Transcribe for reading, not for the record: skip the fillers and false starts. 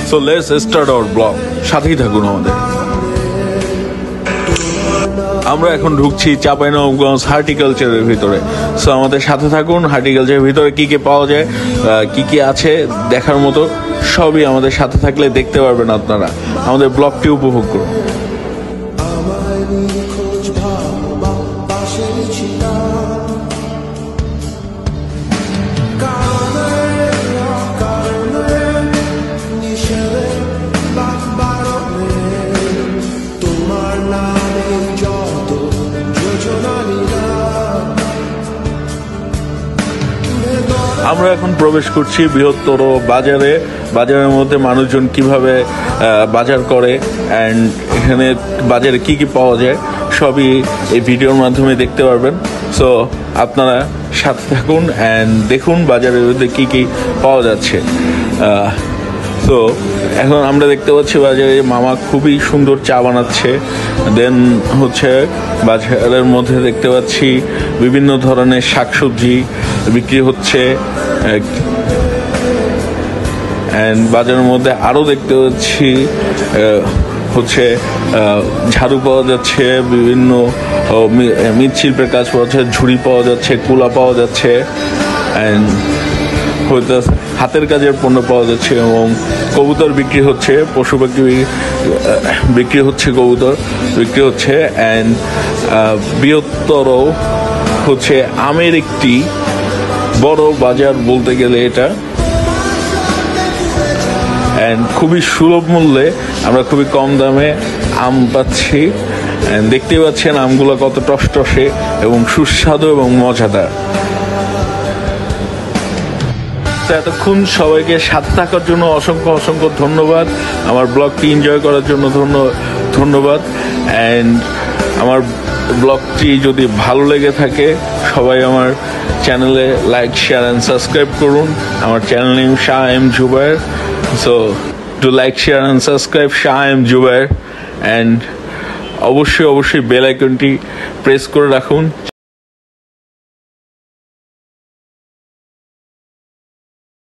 So let's start our blog, সাথেই থাকুন আমাদের। আমরা এখন ঢুকছি চাঁপাইনবাবগঞ্জ হর্টিকালচারের ভিতরে। সো আমাদের সাথে থাকুন। হর্টিকালচারের ভিতরে কি কি পাওয়া যায়, কি কি আছে দেখার মতো সবই আমাদের সাথে থাকলে দেখতে পারবেন আপনারা। আমাদের ব্লগটি উপভোগ করুন। আমরা এখন প্রবেশ করছি বৃহত্তর বাজারে। বাজারের মধ্যে মানুষজন কিভাবে বাজার করে অ্যান্ড এখানে বাজারে কি কি পাওয়া যায় সবই এই ভিডিওর মাধ্যমে দেখতে পারবেন। সো আপনারা সাথে থাকুন অ্যান্ড দেখুন বাজারের মধ্যে কি কি পাওয়া যাচ্ছে। তো এখন আমরা দেখতে পাচ্ছি বাজারে মামা খুবই সুন্দর চা বানাচ্ছে। দেন হচ্ছে বাজারের মধ্যে দেখতে পাচ্ছি বিভিন্ন ধরনের শাকসবজি বিক্রি হচ্ছে অ্যান্ড বাজারের মধ্যে আরও দেখতে পাচ্ছি হচ্ছে ঝাড়ু পাওয়া যাচ্ছে, বিভিন্ন মৃৎশিল্পের কাজ পাওয়া যাচ্ছে, ঝুড়ি পাওয়া যাচ্ছে, কুলা পাওয়া যাচ্ছে অ্যান্ড হয়তো হাতের কাজের পণ্য পাওয়া যাচ্ছে এবং কবুতর বিক্রি হচ্ছে, পশু পাখি বিক্রি হচ্ছে, কবুতর বিক্রি হচ্ছে অ্যান্ড বৃহত্তর হচ্ছে আমের একটি বড় বাজার বলতে গেলে এটা। অ্যান্ড খুবই সুলভ মূল্যে আমরা খুবই কম দামে আম পাচ্ছি। দেখতে পাচ্ছেন আমগুলো কত টসটসে এবং সুস্বাদু এবং মজাদার। এতক্ষণ সবাইকে সাথে থাকার জন্য অসংখ্য অসংখ্য ধন্যবাদ। আমার ব্লগটি এনজয় করার জন্য ধন্যবাদ অ্যান্ড আমার ব্লগটি যদি ভালো লেগে থাকে সবাই আমার চ্যানেলে লাইক, শেয়ার অ্যান্ড সাবস্ক্রাইব করুন। আমার channel name Shah M Zubayer. So to like, share and subscribe Shah M Zubayer and অবশ্যই বেল আইকনটি প্রেস করে রাখুন